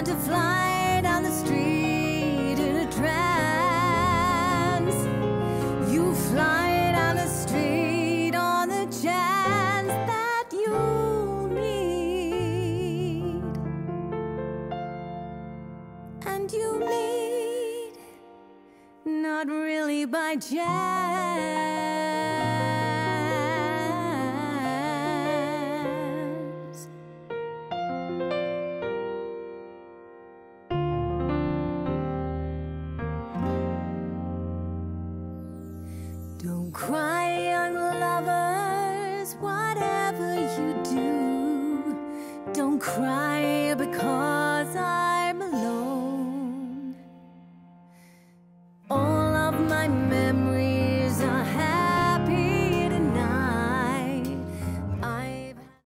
want to fly down the street in a trance. You fly down the street on the chance that you'll meet, and you meet not really by chance. Don't cry, young lovers, whatever you do. Don't cry because I'm alone. All of my memories